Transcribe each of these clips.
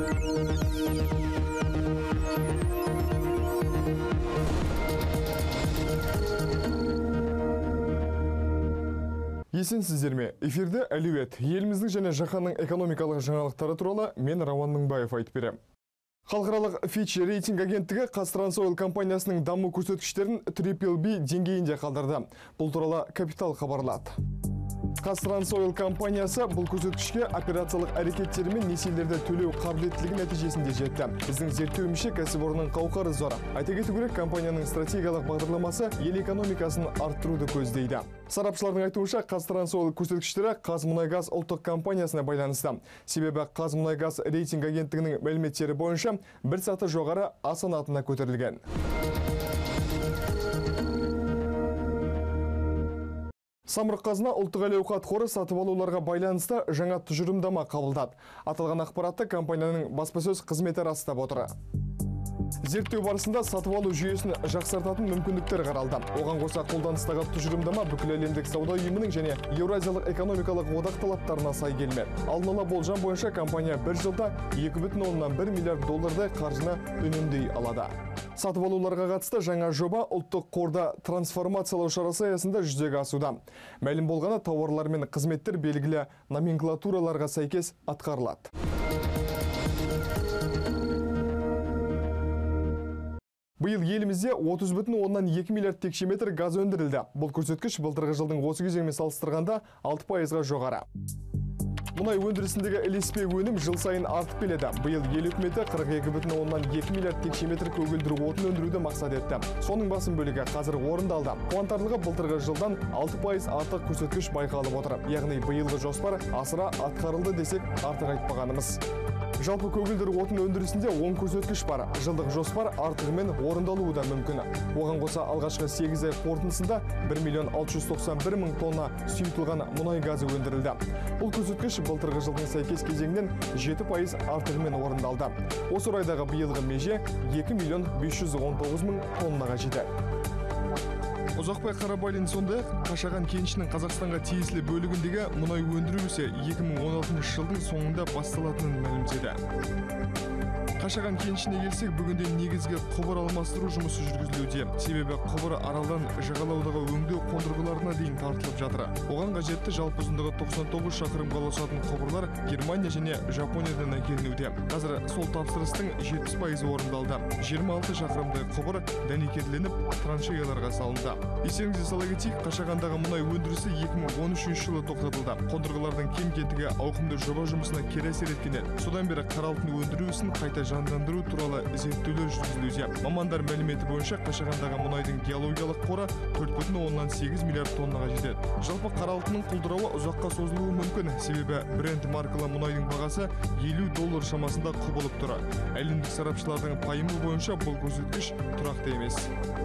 Есенсіздер ме? Эфирде әлеует, еліміздің және жаһанның экономикалық жаңалықтары туралы мен Рауан Мыңбаев айтып берем. Халықаралық Fitch рейтинг агенттігі Қазтрансойл компаниясының даму көрсеткіштерін BBB деңгейінде қалдырды. Бұл туралы Капитал хабарлады. Қазтрансойл компаниясы бұл көрсеткішке операциялық әрекеттері мен несиелерді төлеу қабілеттілігі нәтижесінде жетті. Біздің зерттеуімізше кәсіпорынның қауқары зор. Айта кету керек, компанияның стратегиялық бағдарламасы ел экономикасын арттыруды көздейді. Сарапшылардың айтуынша, Қазтрансойл көрсеткіштері Қазмұнайгаз ұлттық компаниясына байланысты. Себебі Қазмұнайгаз рейтинг агенттігінің мәліметтері бойынша бір саты жоғары А санатына көтерілген. Самұрық-қазына ұлттық әл-ауқат қоры сатып алуларға байланысты жаңа тұжырымдама қабылдады. Аталған ақпаратты компанияның баспасөз қызметі растап отыр. Зерттеу барысында сатып алу жүйесін жақсартатын мүмкіндіктер қаралды. Оған қоса қолданыстағы тұжырымдама бүкіл әлемдік сауда ұйымының және Еуразиялық экономикалық одақ талаптарына сай келмеді. Алдын ала болжам бойынша компания бір жылда 2,1 миллиард доллардай қаржыны үнемдей алады. Сатып алуларға қатысты жаңа жоба ұлттық қорда трансформациялау шарасы аясында жүзеге асуда. Мәлім болғаны, тауарлар мен қызметтер белгілі номенклатураларға сәйкес атқарылады. Биыл елімізде 30,2 миллиард текше метр газ өндірілді. Бұл көрсеткіш былтырғы жылдың осы кезеңімен салыстырғанда 6%-ға жоғары. Мұнай өндірісіндегі ілеспе өнім жыл сайын артып келеді. Биыл ел үкіметі 42,2 миллиард текше метр көгілдір отын өндіруді мақсат етті. Соның басым бөлігі қазір орындалды. Қуантарлығы былтырғы жылдан 6% артық көрсеткіш байқалып отыр. Яғни биылғы жоспар асыра атқарылды десек артық айтпағанымыз. Жалпы көгілдір отын өндірісінде 10 көрсеткіш бар. Жылдық жоспар артығымен орындалуы да мүмкін. Оған қоса алғашқы 8 ай қорытындысында 1,691,000 тонна сұйытылған мұнай газы өндірілді. Бұл көрсеткіш былтырғы жылдың сәйкес кезеңінен 7% артығымен орындалды. Осы орайдағы биылғы меже 2,519,000 тоннаға жетеді. Ұзақбай Қарабалин сондай-ақ Қашаған кенішінің Қазақстанға тиесілі бөлігіндегі мұнай өндіру ісі 2016 жылдың соңында басталатынын мәлімдеді. Қашаған кенішіне келсек, бүгінде негізгі құбыр алмастыру жұмысы жүргізілуде. Себебі құбыр аралдан жағалаудағы өңдеу қондырғыларына дейін тартылып жатыр. Оған қажетті жалпы ұзындығы 99 шақырымға ұласатын құбырлар Германия және Жапониядан әкелінуде. Қазір сол тапсырыстың 70% орындалды. 26 шақырымдай құбыр дәнекерленіп, траншеяларға салынды. Естеріңізге сала кетейік, Қашағандағы мұнай өндірісі 2013 жылы тоқтатылды. Қондырғылардың кем-кетігі ауқымды жоба жұмысына кері әсер еткен еді. Содан бері қара алтын өндіру ісін қайта жандандыру туралы зерттеулер жүргізілуде. Мамандар мәліметі бойынша Қашағандағы мұнайдың геологиялық қоры 4,8 миллиард тоннаға жетеді. Жалпы қара алтынның құлдырауы ұзаққа созылуы мүмкін, себебі Brent маркалы мұнайдың бағасы $50 шамасында құбылып тұр. Әлемдік сарапшылардың пайымы бойынша бұл көрсеткіш тұрақты емес.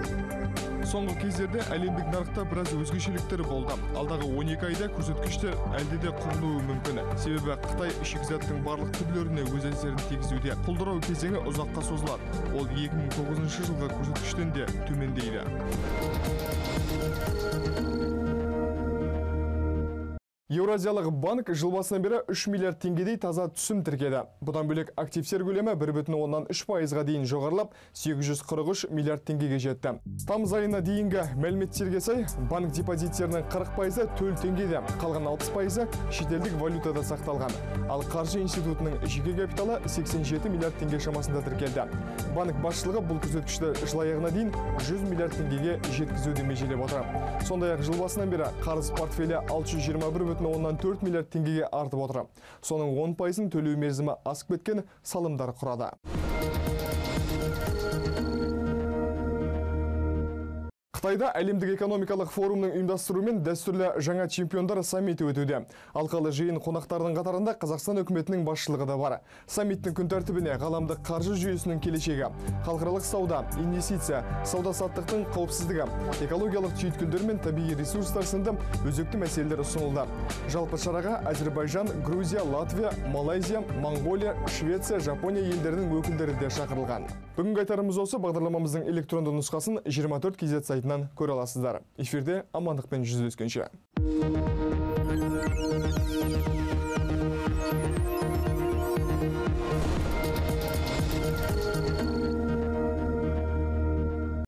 Соңғы кездерде әлемдік нарықта біраз өзгешеліктер болды. Алдағы 12 айда көрсеткіштер әлде де құбылуы мүмкін. Себебі Қытай шикізаттың барлық түрлеріне өз әсерін тигізуде. Құлдырау кезеңі ұзаққа созылады. Ол 2009 жылғы көрсеткіштен де төмендейді. Еуразиялық банк жыл басынан бері 3 миллиард теңгедей таза түсім тіркеді. Бұдан бөлек активтер көлемі 1,3%-ға дейін жоғарылап, 843 миллиард теңгеге жетті. Тамыз айына дейінгі мәліметтерге сай, банк депозиттерінің 40%-і төл теңгеде, қалған 60%-і шетелдік валютада сақталған. Ал қаржы институтының жеке капиталы 87 миллиард теңге шамасында тіркелді. Банк басшылығы бұл көрсеткішті жыл аяғына дейін 100 миллиард теңгеге жеткізуді межелеп отыр. Сондай-ақ жыл басынан бері қарыз портфелі 621,4 миллиард теңгеге артып отыр. Соның 10%-ын төлеу мерзімі асып кеткен салымдар құрады. Қытайда әлемдік экономикалық форумның ұйымдастыруымен дәстүрлі жаңа чемпиондар саммиті өтуде. Алқалы жиын қонақтардың қатарында Қазақстан үкіметінің басшылығы да бар. Саммиттің күн тәртібіне ғаламдық қаржы жүйесінің келешегі, халықаралық сауда, инвестиция, сауда-саттықтың қауіпсіздігі, экологиялық түйткілдер мен табиғи ресурстар сынды өзекті мәселелер ұсынылды. Жалпы шараға Әзербайжан, Грузия, Латвия, Малайзия, Монғолия, Швеция, Жапония елдерінің өкілдері де шақырылған. Бүгінгі айтарымыз осы. Бағдарламамыздың электронды нұсқасын 24 KZ сайтынан көре аласыздар. Эфирде амандықпен жүздескенше.